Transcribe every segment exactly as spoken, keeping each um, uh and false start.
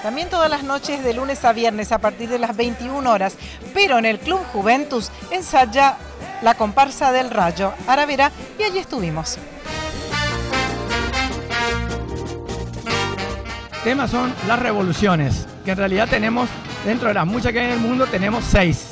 También todas las noches de lunes a viernes a partir de las veintiuna horas. Pero en el Club Juventus ensaya la comparsa del Rayo Aravera y allí estuvimos. Temas son las revoluciones, que en realidad tenemos, dentro de las muchas que hay en el mundo, tenemos seis.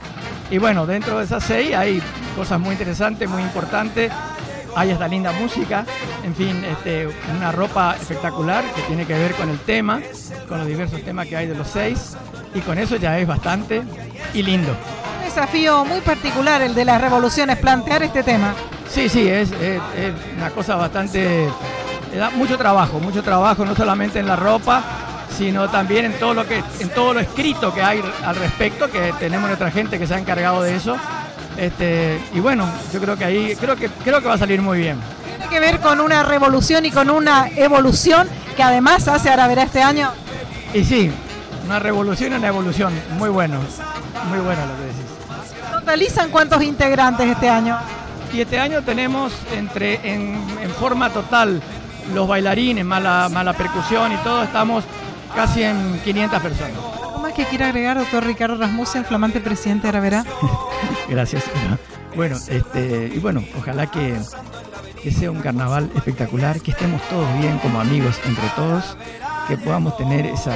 Y bueno, dentro de esas seis hay cosas muy interesantes, muy importantes. Hay esta linda música, en fin, este, una ropa espectacular que tiene que ver con el tema, con los diversos temas que hay de los seis, y con eso ya es bastante y lindo. Un desafío muy particular el de las revoluciones, plantear este tema. Sí, sí, es, es, es una cosa bastante... da mucho trabajo, mucho trabajo, no solamente en la ropa, sino también en todo lo que, en todo lo escrito que hay al respecto, que tenemos nuestra gente que se ha encargado de eso. Este, y bueno, yo creo que ahí, creo que, creo que va a salir muy bien. ¿Tiene que ver con una revolución y con una evolución que además hace Aravera este año? Y sí, una revolución y una evolución, muy bueno, muy bueno lo que decís. ¿Totalizan cuántos integrantes este año? Y este año tenemos entre, en, en forma total, los bailarines, más la, más la percusión y todo, estamos casi en quinientas personas. ¿Algo más que quiera agregar, doctor Ricardo Rasmussen, flamante presidente de Aravera? Gracias. Bueno, este, y bueno, ojalá que, que sea un carnaval espectacular, que estemos todos bien como amigos entre todos, que podamos tener esa,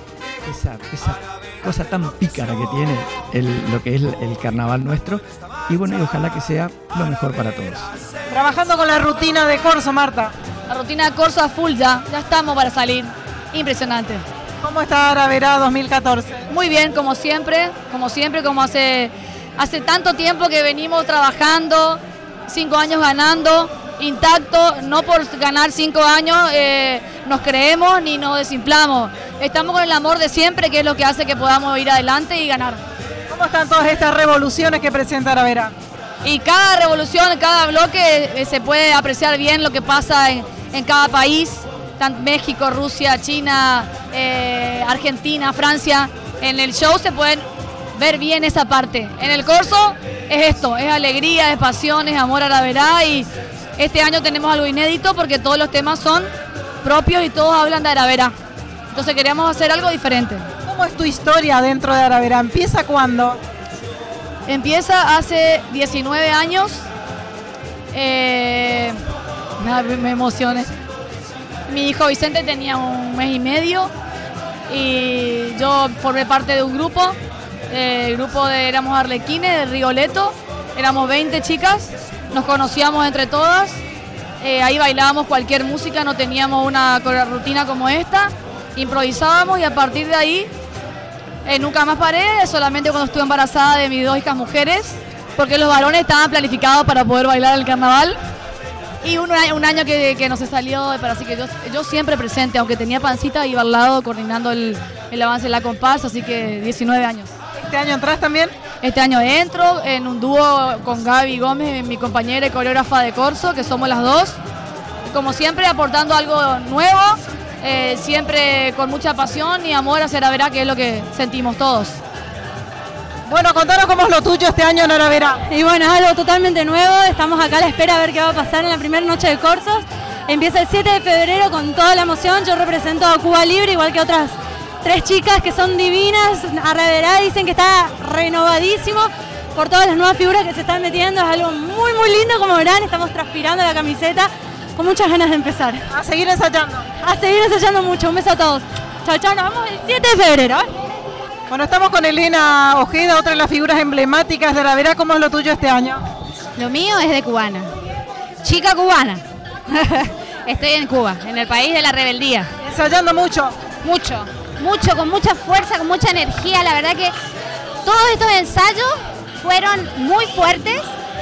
esa, esa cosa tan pícara que tiene el, lo que es el carnaval nuestro, y bueno, y ojalá que sea lo mejor para todos. Trabajando con la rutina de Corso, Marta. La rutina de Corso a full ya, ya estamos para salir. Impresionante. ¿Cómo está Aravera dos mil catorce? Muy bien, como siempre, como siempre, como hace, hace tanto tiempo que venimos trabajando, cinco años ganando, intacto, no por ganar cinco años eh, nos creemos ni nos desinflamos. Estamos con el amor de siempre, que es lo que hace que podamos ir adelante y ganar. ¿Cómo están todas estas revoluciones que presenta Aravera? Y cada revolución, cada bloque eh, se puede apreciar bien lo que pasa en, en cada país, tanto México, Rusia, China, eh, Argentina, Francia. En el show se pueden ver bien esa parte. En el Corso es esto, es alegría, es pasión, es amor a Aravera, y este año tenemos algo inédito porque todos los temas son propios y todos hablan de Aravera. Entonces queríamos hacer algo diferente. ¿Cómo es tu historia dentro de Aravera? ¿Empieza cuándo? Empieza hace diecinueve años. Eh, me, me emocioné. Mi hijo Vicente tenía un mes y medio y yo formé parte de un grupo. Eh, el grupo de éramos Arlequines de Rigoletto. Éramos veinte chicas. Nos conocíamos entre todas. Eh, ahí bailábamos cualquier música, no teníamos una rutina como esta. Improvisábamos y a partir de ahí eh, nunca más paré, solamente cuando estuve embarazada de mis dos hijas mujeres, porque los varones estaban planificados para poder bailar el carnaval. Y un, un año que, que no se salió, pero así que yo, yo siempre presente, aunque tenía pancita, iba al lado coordinando el, el avance de la comparsa, así que diecinueve años. ¿Este año entras también? Este año entro en un dúo con Gaby Gómez, mi compañera y coreógrafa de Corso, que somos las dos. Como siempre, aportando algo nuevo, eh, siempre con mucha pasión y amor a Aravera, que es lo que sentimos todos. Bueno, contanos cómo es lo tuyo este año en Aravera. Y bueno, es algo totalmente nuevo, estamos acá a la espera a ver qué va a pasar en la primera noche de Corsos. Empieza el siete de febrero con toda la emoción, yo represento a Cuba Libre, igual que otras tres chicas que son divinas. Aravera dicen que está renovadísimo por todas las nuevas figuras que se están metiendo, es algo muy muy lindo, como verán, estamos transpirando la camiseta, con muchas ganas de empezar. A seguir ensayando. A seguir ensayando mucho, un beso a todos. Chao, chao, nos vemos el siete de febrero. ¿eh? Bueno, estamos con Elena Ojeda, otra de las figuras emblemáticas de Aravera. ¿Cómo es lo tuyo este año? Lo mío es de cubana, chica cubana. Estoy en Cuba, en el país de la rebeldía. ¿Ensayando mucho? Mucho, mucho, con mucha fuerza, con mucha energía. La verdad que todos estos ensayos fueron muy fuertes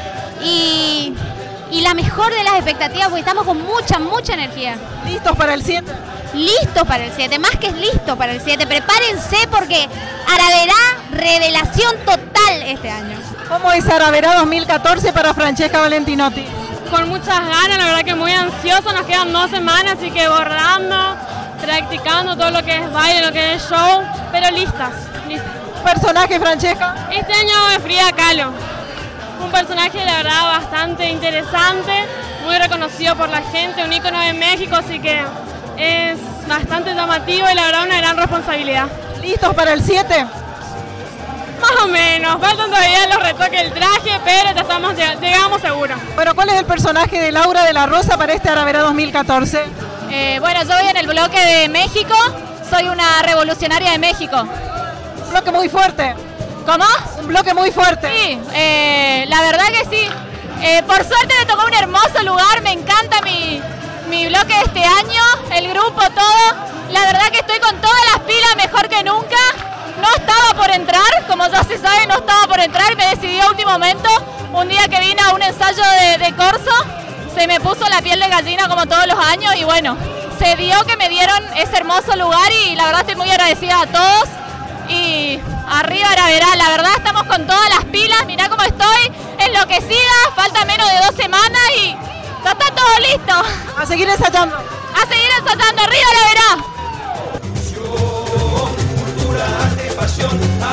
y, y la mejor de las expectativas, porque estamos con mucha, mucha energía. ¿Listos para el siete? Listo para el siete, más que listo para el siete. Prepárense porque Aravera, revelación total este año. ¿Cómo es Aravera dos mil catorce para Francesca Valentinotti? Con muchas ganas, la verdad que muy ansioso, nos quedan dos semanas, así que borrando, practicando todo lo que es baile, lo que es show, pero listas. listas. ¿Personaje, Francesca? Este año es Frida Kahlo, un personaje la verdad bastante interesante, muy reconocido por la gente, un ícono de México, así que es bastante llamativo y la verdad una gran responsabilidad. ¿Listos para el siete? Más o menos, faltan todavía los retoques del traje, pero ya estamos, llegamos seguros. Bueno, ¿cuál es el personaje de Laura de la Rosa para este Aravera dos mil catorce? Eh, bueno, yo voy en el bloque de México, soy una revolucionaria de México. Un bloque muy fuerte. ¿Cómo? Un bloque muy fuerte. Sí, eh, la verdad que sí. Eh, por suerte me tocó un hermoso lugar, me encanta mi, mi bloque de este año, el grupo, todo. La verdad que estoy con todas las pilas mejor que nunca. No estaba por entrar, como ya se sabe, no estaba por entrar, me decidí a último momento. Un día que vine a un ensayo de, de corso, se me puso la piel de gallina como todos los años y bueno, se dio que me dieron ese hermoso lugar y la verdad estoy muy agradecida a todos. Y arriba Aravera, la verdad estamos con todas las pilas, mirá cómo estoy, enloquecida, falta menos de dos semanas y ya está todo listo. A seguir ensayando. A seguir ensayando, arriba Aravera. Cultura, arte, pasión.